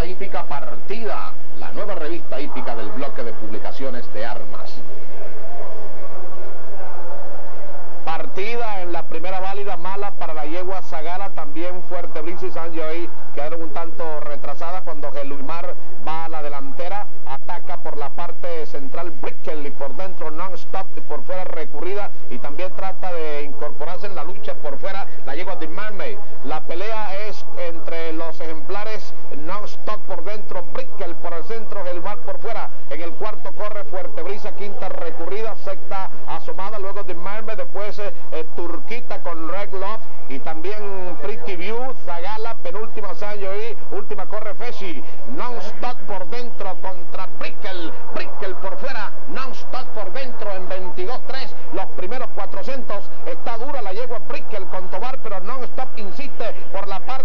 hípica Partida, la nueva revista hípica del bloque de publicaciones de armas. Partida en la primera válida, mala para la yegua Zagala, también Fuerte Brisa y San Joey quedaron un tanto retrasadas cuando Geluimar va a la delantera, ataca por la parte central Brickel y por dentro Non-Stop y por fuera Recurrida, y también trata de incorporarse en la lucha por fuera la yegua de Mermaid. La pelea es entre los ejemplares Non-Stop por dentro, Brickel por el centro, Geluimar por fuera. En el cuarto corre Fuerte Brisa, quinta Recurrida, sexta Asomada, luego de Mermaid, después Turquita con Red Love y también Pretty View, Zagala, penúltima San Joey, última corre Feshi. Non-Stop por dentro contra Brickel, Brickel por fuera, Non-Stop por dentro en 22-3, los primeros 400, está dura la yegua Brickel con Tobar, pero Non-Stop insiste por la parte